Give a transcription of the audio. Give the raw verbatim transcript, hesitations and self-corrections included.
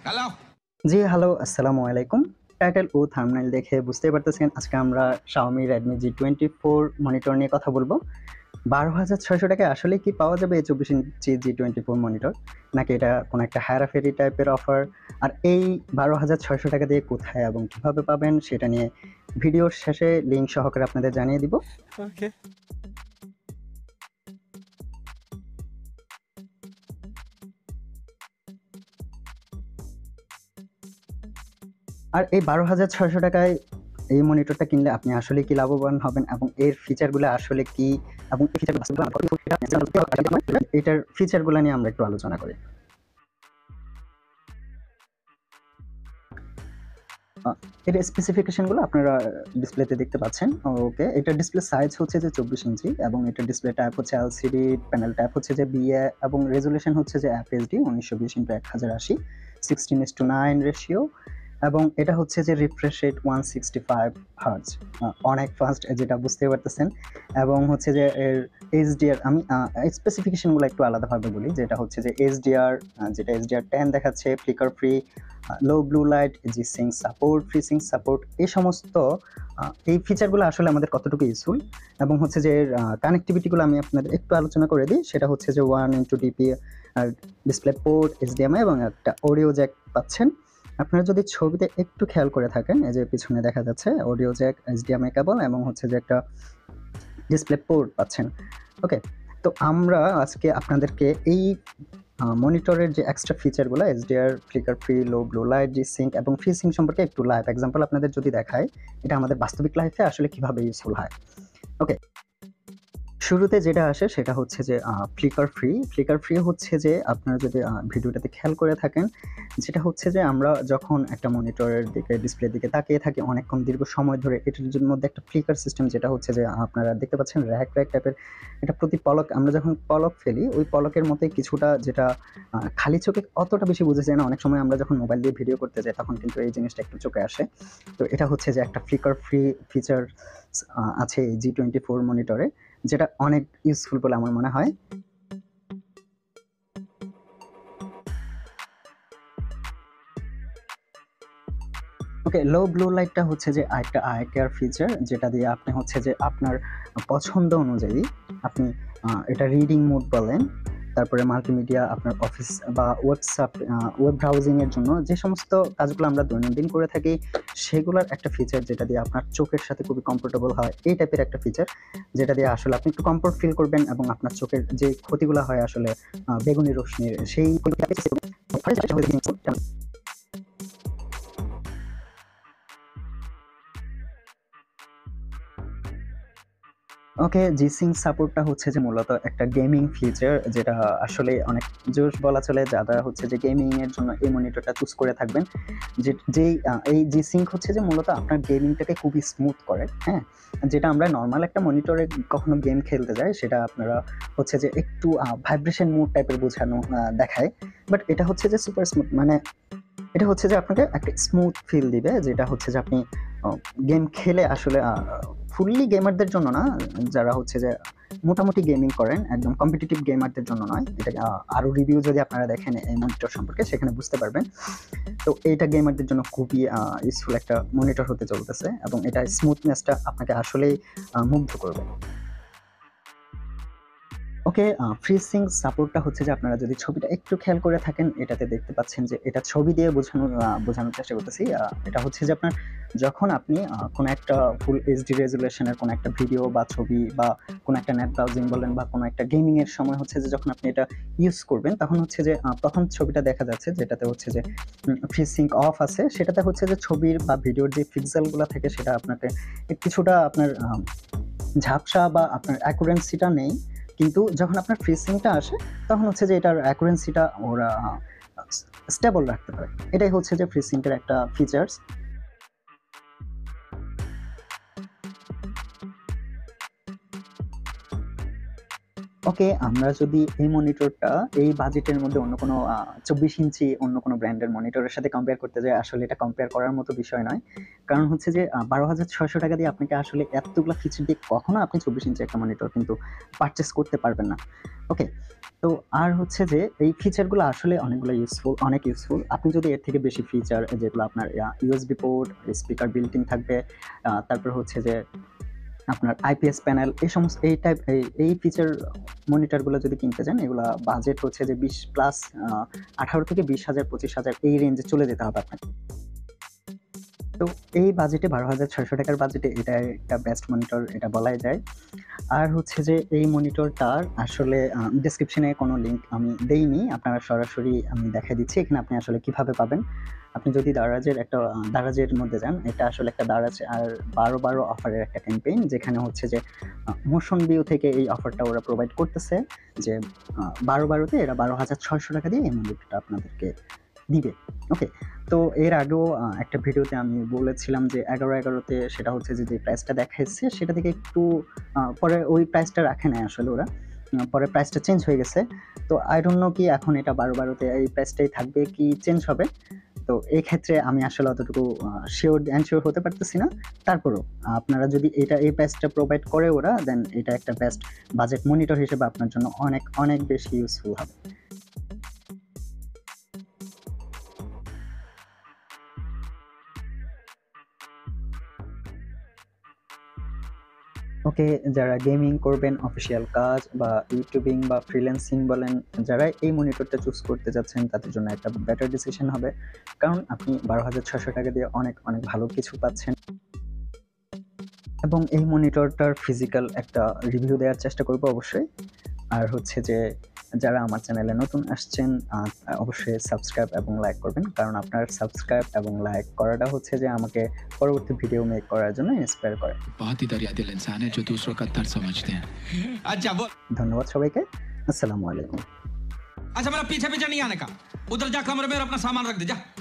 Hello জি hello আসসালামু আলাইকুম। Title ও thumbnail দেখে বুঝতেই পারতেছেন আজকে আমরা Xiaomi Redmi G twenty four monitor নিয়ে কথা বলবো। বারো হাজার ছয়শো টাকায় আসলে কি পাওয়া যাবে এই চব্বিশ inch G twenty four monitor, নাকি এটা কোনো একটা হেরাফেরি টাইপের অফার? আর এই বারো হাজার ছয়শো টাকা দিয়ে কোথায় এবং কিভাবে পাবেন সেটা নিয়ে ভিডিওর শেষে লিঙ্ক সহকারে আপনাদের জানিয়ে দিব। ওকে আর এই বারো হাজার ছয়শো টাকায় এই মনিটরটা কিনলে আপনি আসলে কি লাভবান হবেন এবং এর ফিচারগুলো আসলে কি এবং এই ফিচারগুলো এটার ফিচারগুলো নিয়ে আমরা একটু আলোচনা করি। এর স্পেসিফিকেশনগুলো আপনারা ডিসপ্লেতে দেখতে পাচ্ছেন। ওকে, এটার ডিসপ্লে সাইজ হচ্ছে যে চব্বিশ ইঞ্চি এবং এটার ডিসপ্লে টাইপ হচ্ছে এলসিডি, প্যানেল টাইপ হচ্ছে যে বিএ এবং রেজুলেশন হচ্ছে যে এফএসডি উনিশশো বিশ ইন্টু এক হাজার আশি sixteen is to nine ratio এবং এটা হচ্ছে যে refresh rate one sixty five hertz, অনেক ফাস্ট যেটা বুঝতে পারতেছেন। এবং হচ্ছে যে এর এইচডিআর, আমি স্পেসিফিকেশনগুলো একটু আলাদাভাবে বলি, যেটা হচ্ছে যে এইচডিআর, যেটা এইচডিআর টেন দেখাচ্ছে, flicker free, low blue light, G sync support, free sync support, এই সমস্ত এই ফিচারগুলো আসলে আমাদের কতটুকু ইউজফুল এবং হচ্ছে যে এর কানেক্টিভিটিগুলো আমি আপনাদের একটু আলোচনা করে দিই। সেটা হচ্ছে যে one into DP display port, HDMI এবং একটা অডিও জ্যাক পাচ্ছেন। আপনারা যদি ছবিতে একটু খেয়াল করে থাকেন, এই যে পিছনে দেখা যাচ্ছে অডিও জ্যাক, এইচডিএমআই কেবল এবং হচ্ছে যে একটা ডিসপ্লে পোর্ট পাচ্ছেন। ওকে, তো আমরা আজকে আপনাদেরকে এই মনিটরের যে এক্সট্রা ফিচারগুলো HDR, flicker free, low blue light, G sync এবং ফ্রি সিঙ্ক সম্পর্কে একটু লাইভ এক্সাম্পল আপনাদের যদি দেখায়, এটা আমাদের বাস্তবিক লাইফে আসলে কিভাবে ইউজফুল হয়। ওকে, শুরুতে যেটা আসে সেটা হচ্ছে যে ফ্লিকার ফ্রি। ফ্লিকার ফ্রি হচ্ছে যে আপনারা যদি ভিডিওটাতে খেয়াল করে থাকেন, যেটা হচ্ছে যে আমরা যখন একটা মনিটরের দিকে, ডিসপ্লের দিকে তাকিয়ে থাকি অনেকক্ষণ দীর্ঘ সময় ধরে, এটার মধ্যে একটা ফ্লিকার সিস্টেম, যেটা হচ্ছে যে আপনারা দেখতে পাচ্ছেন র্যাক র্যাক টাইপের এটা প্রতি পলক, আমরা যখন পলক ফেলি ওই পলকের মতোই কিছুটা, যেটা খালি চোখে অতটা বেশি বুঝে যায় না, অনেক সময় আমরা যখন মোবাইল দিয়ে ভিডিও করতে যাই তখন কিন্তু এই জিনিসটা একটু চোখে আসে। তো এটা হচ্ছে যে একটা ফ্লিকার ফ্রি ফিচার আছে এই জি টোয়েন্টি ফোর মনিটরে, যেটা অনেক ইউজফুল বলে আমার মনে হয়। ওকে, লো ব্লু লাইটটা হচ্ছে যে একটা আই কেয়ার ফিচার, যেটা দিয়ে আপনি হচ্ছে যে আপনার পছন্দ অনুযায়ী আপনি এটা রিডিং মোড বলেন, তারপরে মাল্টিমিডিয়া, আপনার অফিস বা হোয়াটসঅ্যাপ, ওয়েব ব্রাউজিংয়ের জন্য যে সমস্ত কাজগুলো আমরা দৈনন্দিন করে থাকি সেগুলোর একটা ফিচার, যেটা দিয়ে আপনার চোখের সাথে খুবই কমফোর্টেবল হয়, এই টাইপের একটা ফিচার, যেটা দিয়ে আসলে আপনি একটু কমফোর্ট ফিল করবেন এবং আপনার চোখের যে ক্ষতিগুলো হয় আসলে বেগুনি রশ্মির, সেই ওকে, জি সিঙ্ক সাপোর্টটা হচ্ছে যে মূলত একটা গেমিং ফিচার, যেটা আসলে অনেক জোশ বলা চলে, যারা হচ্ছে যে গেমিং এর জন্য এই মনিটরটা চুজ করে থাকবেন। যে যেই এই জি সিঙ্ক হচ্ছে যে মূলত আপনার গেমিংটাকে খুবই স্মুথ করে, হ্যাঁ, যেটা আমরা নর্মাল একটা মনিটরে কখনো গেম খেলতে যাই সেটা আপনারা হচ্ছে যে একটু ভাইব্রেশন মোড টাইপের বোঝানো দেখায়, বাট এটা হচ্ছে যে সুপার স্মুথ, মানে এটা হচ্ছে যে আপনাকে একটা স্মুথ ফিল দিবে, যেটা হচ্ছে যে আপনি গেম খেলে আসলে ফুললি গেমারদের জন্য না, যারা হচ্ছে যে মোটামুটি গেমিং করেন, একদম কম্পিটিটিভ গেমারদের জন্য নয়। এটা আরো রিভিউ যদি আপনারা দেখেন এই মনিটর সম্পর্কে সেখানে বুঝতে পারবেন। তো এইটা গেমারদের জন্য খুবই ইউজফুল একটা মনিটর হতে চলতেছে এবং এটা স্মুথনেসটা আপনাকে আসলেই মুগ্ধ করবে। ওকে, ফ্রি সিঙ্ক সাপোর্টটা হচ্ছে যে আপনারা যদি ছবিটা একটু খেয়াল করে থাকেন, এটাতে দেখতে পাচ্ছেন যে এটা ছবি দিয়ে বোঝানোর বোঝানোর চেষ্টা করতেছি। এটা হচ্ছে যে আপনার যখন আপনি কোনো একটা ফুল এইচডি রেজুলেশনের কোনো একটা ভিডিও বা ছবি বা কোনো একটা নেট ব্রাউজিং বলেন বা কোনো একটা গেমিং এর সময় হচ্ছে যে যখন আপনি এটা ইউজ করবেন তখন হচ্ছে যে প্রথম ছবিটা দেখা যাচ্ছে যেটাতে হচ্ছে যে ফ্রি সিঙ্ক অফ আছে, সেটাতে হচ্ছে যে ছবির বা ভিডিওর যে পিক্সেলগুলো থাকে সেটা আপনাকে কিছুটা আপনার ঝাপসা বা আপনার অ্যাকুরেন্সিটা নেই, কিন্তু যখন আপনার ফ্রি সিঙ্কটা আসে তখন হচ্ছে যে এটার অ্যাকুরেন্সিটা ওরা স্টেবল রাখতে পারে। এটাই হচ্ছে যে ফ্রি সিঙ্কের একটা ফিচার্স। ওকে, আমরা যদি এই মনিটরটা এই বাজেটের মধ্যে অন্য কোনো চব্বিশ ইঞ্চি অন্য কোনো ব্র্যান্ডের মনিটরের সাথে কম্পেয়ার করতে যাই, আসলে এটা কম্পেয়ার করার মতো বিষয় নয়। কারণ হচ্ছে যে বারো হাজার ছয়শো টাকা দিয়ে আপনাকে আসলে এতগুলো ফিচার দিয়ে কখনো আপনি চব্বিশ ইঞ্চি একটা মনিটর কিন্তু পারচেস করতে পারবেন না। ওকে, তো আর হচ্ছে যে এই ফিচারগুলো আসলে অনেকগুলো ইউজফুল, অনেক ইউজফুল। আপনি যদি এর থেকে বেশি ফিচার, যেগুলো আপনার USB port, speaker built in থাকবে, তারপর হচ্ছে যে আপনার আইপিএস প্যানেল, এই সমস্ত এই টাইপ এই এই ফিচার মনিটরগুলো যদি কিনতে চান, এগুলা বাজেট হচ্ছে যে বিশ প্লাস আঠারো থেকে বিশ হাজার পঁচিশ হাজার এই রেঞ্জে চলে যেতে হবে আপনাকে। তো এই বাজেটে বারো হাজার ছয়শো টাকার বাজেটে এটা একটা বেস্ট মনিটর, এটা বলাই যায়। আর হচ্ছে যে এই মনিটরটার আসলে ডেসক্রিপশনে কোনো লিঙ্ক আমি দেইনি, আপনারা সরাসরি আমি দেখাই দিচ্ছি এখানে আপনি আসলে কিভাবে পাবেন। আপনি যদি দারাজের একটা দারাজের মধ্যে যান, এটা আসলে একটা দারাজ আর বারো বারো অফারের একটা ক্যাম্পেইন, যেখানে হচ্ছে যে মোশন ভিউ থেকে এই অফারটা ওরা প্রোভাইড করতেছে যে বারো বারোতে এরা বারো হাজার ছয়শো টাকা দিয়ে এই মনিটরটা আপনাদেরকে দিবে। ওকে, তো এর আগেও একটা ভিডিওতে আমি বলেছিলাম যে এগারো এগারোতে সেটা হচ্ছে যে যে প্রাইসটা দেখাচ্ছে সেটা থেকে একটু পরে ওই প্রাইসটা রাখে নাই আসলে ওরা, পরে প্রাইসটা চেঞ্জ হয়ে গেছে। তো আই ডোন্ট নো কি এখন এটা বারো বারোতে এই প্রাইসটাই থাকবে কি চেঞ্জ হবে, তো এই ক্ষেত্রে আমি আসলে অতটুকু শিওর এনশিওর হতে পারতেছি না। তারপরেও আপনারা যদি এটা এই প্রাইসটা প্রোভাইড করে ওরা, দেন এটা একটা বেস্ট বাজেট মনিটর হিসেবে আপনার জন্য অনেক অনেক বেশি ইউজফুল হবে। ওকে, যারা গেমিং করবেন, অফিসিয়াল কাজ বা ইউটিউবিং বা ফ্রিল্যান্সিং বলেন, যারা এই মনিটরটা চুজ করতে যাচ্ছেন তাদের জন্য একটা বেটার ডিসিশন হবে, কারণ আপনি বারো হাজার ছয়শো টাকা দিয়ে অনেক অনেক ভালো কিছু পাচ্ছেন। এবং এই মনিটরটার ফিজিক্যাল একটা রিভিউ দেওয়ার চেষ্টা করব অবশ্যই। আর হচ্ছে যে যারা আমার চ্যানেলে নতুন আসছেন অবশ্যই সাবস্ক্রাইব এবং লাইক করবেন, কারণ আপনার সাবস্ক্রাইব এবং লাইক করাটা হচ্ছে যে আমাকে পরবর্তী ভিডিও মেক করার জন্য ইন্সপায়ার করে। बहुत ही दरियादिल इंसान है जो दूसरों का दर्द समझते हैं। अच्छा वो ধন্যবাদ সবাইকে, আসসালামু আলাইকুম। अच्छा मेरा पीछे पीछे नहीं आने का, उधर जा कमरे में और अपना सामान रख दे जा।